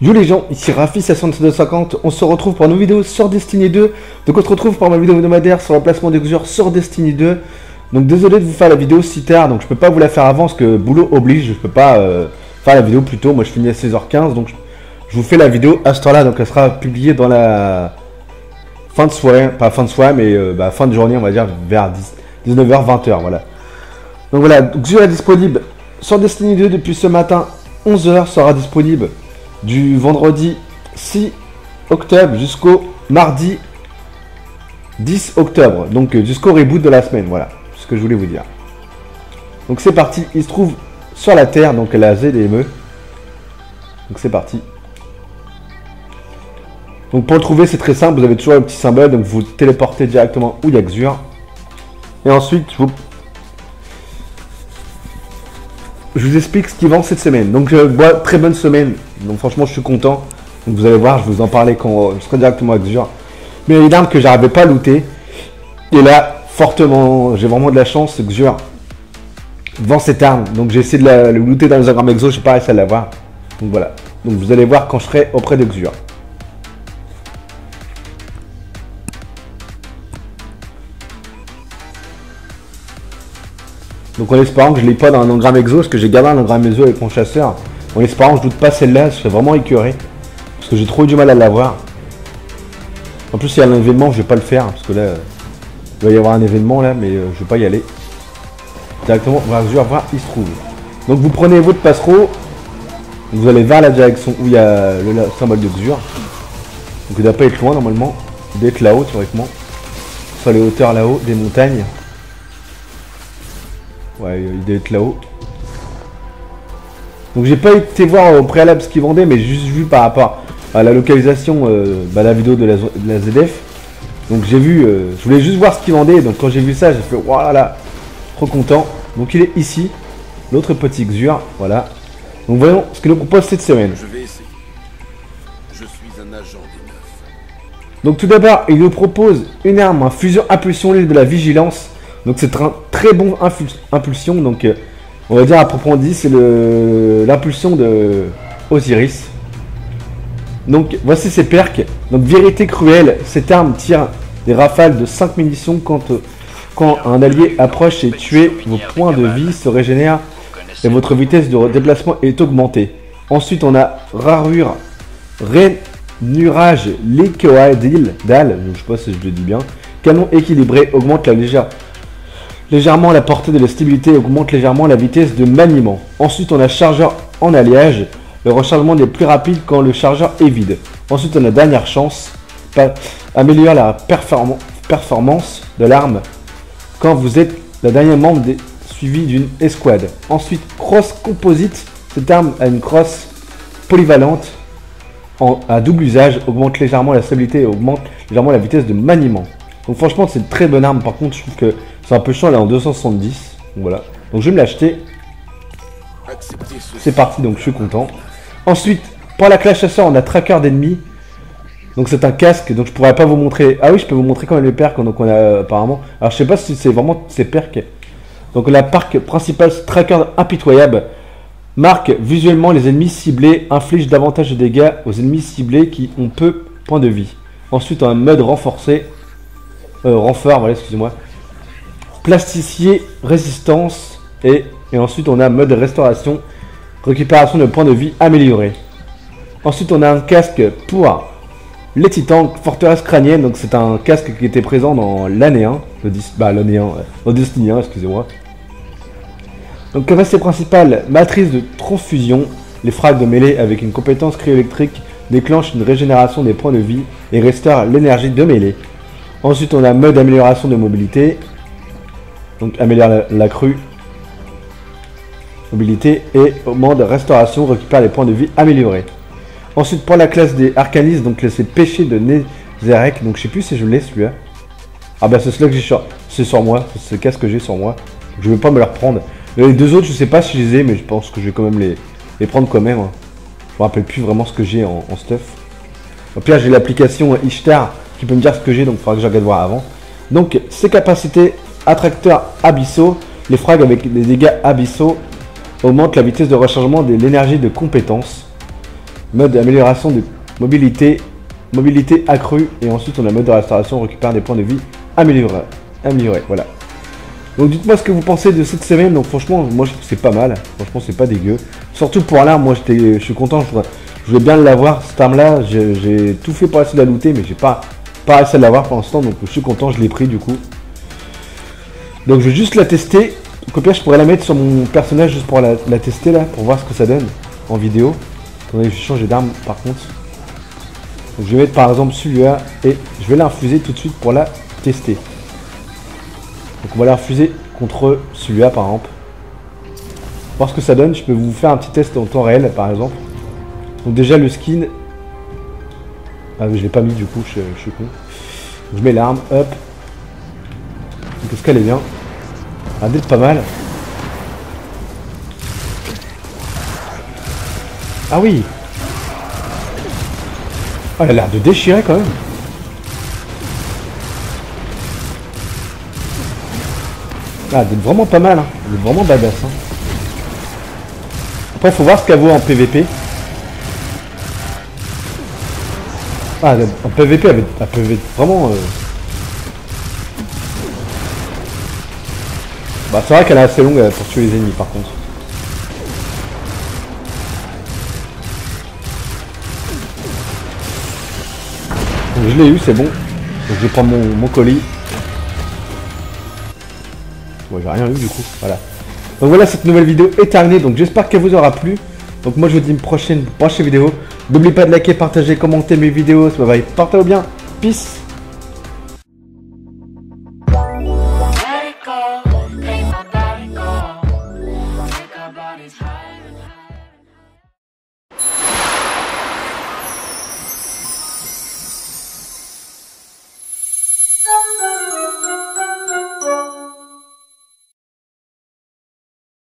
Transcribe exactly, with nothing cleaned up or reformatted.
Yo les gens, ici Rafi soixante-deux cinquante, on se retrouve pour une nouvelle vidéo sur Destiny deux. Donc on se retrouve pour ma vidéo hebdomadaire sur le placement des joueurs sur Destiny deux. Donc désolé de vous faire la vidéo si tard, donc je peux pas vous la faire avant parce que boulot oblige, je peux pas euh, faire la vidéo plus tôt. Moi je finis à seize heures quinze, donc je, je vous fais la vidéo à ce temps-là, donc elle sera publiée dans la fin de soirée, pas fin de soirée mais euh, bah, fin de journée on va dire vers dix-neuf heures vingt heures, voilà. Donc voilà, donc Xur est disponible sur Destiny deux depuis ce matin, onze heures sera disponible du vendredi six octobre jusqu'au mardi dix octobre, donc euh, jusqu'au reboot de la semaine, voilà ce que je voulais vous dire. Donc c'est parti, il se trouve sur la Terre, donc la Z D M E. Donc c'est parti. Donc pour le trouver c'est très simple, vous avez toujours le petit symbole, donc vous téléportez directement où il y a Xur. Et ensuite vous... je vous explique ce qui vend cette semaine. Donc euh, bon, très bonne semaine, donc franchement je suis content. Donc vous allez voir, je vais vous en parler quand euh, je serai directement à Xur. Mais il y a une arme que j'arrivais pas à looter. Et là, fortement, j'ai vraiment de la chance, Xur vend cette arme. Donc j'ai essayé de la le looter dans les agrammes exo, je n'ai pas réussi à l'avoir. Donc voilà. Donc vous allez voir quand je serai auprès de Xur. Donc en espérant que je l'ai pas dans un engramme exo, parce que j'ai gardé un engramme exo avec mon chasseur. En espérant que je doute pas celle-là, je serais vraiment écœuré. Parce que j'ai trop eu du mal à l'avoir. En plus il y a un événement, je vais pas le faire, parce que là, il va y avoir un événement là, mais euh, je vais pas y aller. Directement, voir Xur, voir il se trouve. Donc vous prenez votre passereau, vous allez vers la direction où il y a le, le symbole de Xur. Donc il doit pas être loin normalement, d'être là-haut théoriquement. Sur les hauteurs là-haut, des montagnes. Ouais, il doit être là-haut. Donc j'ai pas été voir au préalable ce qu'ils vendaient, mais juste vu par rapport à la localisation, euh, bah, la vidéo de la, de la Z F. Donc j'ai vu, euh, je voulais juste voir ce qu'ils vendaient. Donc quand j'ai vu ça, j'ai fait voilà, là, trop content. Donc il est ici, l'autre petit Xur, voilà. Donc voyons ce qu'il nous propose cette semaine. Je vais essayer. Je suis un agent des neufs. Donc tout d'abord, il nous propose une arme, un fusion impulsion de la vigilance. Donc c'est un très bon impulsion, donc euh, on va dire à proprement dit c'est l'impulsion de Osiris. Donc voici ses perks. Donc vérité cruelle, cette arme tire des rafales de cinq munitions quand, euh, quand un allié approche et tué, vos points de vie se régénèrent et votre vitesse de déplacement est augmentée. Ensuite on a rarure, rainurage, l'écoadil, dalle, je sais pas si je le dis bien, canon équilibré, augmente la légère légèrement la portée de la stabilité et augmente légèrement la vitesse de maniement. Ensuite, on a chargeur en alliage. Le rechargement est plus rapide quand le chargeur est vide. Ensuite, on a dernière chance. Améliore la perform performance de l'arme quand vous êtes la dernière membre des, suivi d'une escouade. Ensuite, cross composite. Cette arme a une crosse polyvalente en, à double usage. Augmente légèrement la stabilité et augmente légèrement la vitesse de maniement. Donc franchement, c'est une très bonne arme. Par contre, je trouve que c'est un peu chiant, elle est en deux cent soixante-dix. Donc voilà. Donc je vais me l'acheter. C'est parti, donc je suis content. Ensuite, pour la classe chasseur, on a tracker d'ennemis. Donc c'est un casque, donc je pourrais pas vous montrer. Ah oui, je peux vous montrer quand même les perks. Donc on a euh, apparemment. Alors je sais pas si c'est vraiment ces perks. Donc la perk principale, tracker impitoyable. Marque visuellement les ennemis ciblés, inflige davantage de dégâts aux ennemis ciblés qui ont peu points de vie. Ensuite, on a un mode renforcé. Euh, renfort, voilà, excusez-moi. Plasticier, résistance et, et ensuite on a mode restauration, récupération de points de vie amélioré. Ensuite on a un casque pour les titans, forteresse crânienne, donc c'est un casque qui était présent dans l'année un, le bah, l'année un, dans Destiny un, excusez-moi. Donc capacité principale, matrice de transfusion, les frags de mêlée avec une compétence cryoélectrique déclenchent une régénération des points de vie et restaure l'énergie de mêlée. Ensuite on a mode amélioration de mobilité. Donc améliore la, la crue, mobilité et augmente de restauration, récupère les points de vie améliorés. Ensuite pour la classe des arcanistes, donc c'est péché de Nézarek, donc je sais plus si je l'ai celui-là. Ah bah c'est celui-là que j'ai sur, c'est sur moi, c'est le casque que j'ai sur moi. Je ne vais pas me le reprendre. Les deux autres je sais pas si je les ai, mais je pense que je vais quand même les, les prendre quand même. Je me rappelle plus vraiment ce que j'ai en, en stuff. Au pire j'ai l'application Ishtar qui peut me dire ce que j'ai, donc il faudra que je regarde voir avant. Donc ses capacités. Attracteurs abyssaux, les frags avec des dégâts abyssaux augmentent la vitesse de rechargement de l'énergie de compétence. Mode amélioration de mobilité, mobilité accrue. Et ensuite on a mode de restauration, on récupère des points de vie améliorés. Améliorés, voilà. Donc dites-moi ce que vous pensez de cette semaine. Donc franchement, moi je trouve que c'est pas mal. Franchement, c'est pas dégueu. Surtout pour l'arme, moi j'étais, je suis content. Je voulais, je voulais bien l'avoir cette arme-là. J'ai tout fait pour essayer de la looter, mais j'ai pas, pas réussi à l'avoir pour l'instant. Donc je suis content, je l'ai pris du coup. Donc je vais juste la tester. Au pire, je pourrais la mettre sur mon personnage juste pour la, la tester là, pour voir ce que ça donne en vidéo. Attendez, je vais changer d'arme par contre. Donc, je vais mettre par exemple celui-là et je vais l'infuser tout de suite pour la tester. Donc on va la refuser contre celui-là par exemple. Voir ce que ça donne. Je peux vous faire un petit test en temps réel par exemple. Donc déjà le skin. Ah mais je l'ai pas mis du coup, je, je suis con. Donc, je mets l'arme, hop. Donc est-ce qu'elle est bien? Ah, d'être pas mal. Ah oui. Ah, elle a l'air de déchirer quand même. Ah, d'être vraiment pas mal. Hein. Elle est vraiment badass. Hein. Après, faut voir ce qu'elle vaut en P V P. Ah, en P V P, elle, elle peut être vraiment... Euh... Bah, c'est vrai qu'elle est assez longue pour tuer les ennemis par contre. Donc je l'ai eu, c'est bon. Donc je vais prendre mon, mon colis. Ouais, j'ai rien eu du coup, voilà. Donc voilà, cette nouvelle vidéo est terminée. Donc j'espère qu'elle vous aura plu. Donc moi je vous dis une prochaine, prochaine vidéo. N'oubliez pas de liker, partager, commenter mes vidéos. Bye bye, portez-vous bien. Peace. Let it go, make my body go. Take our bodies higher and higher.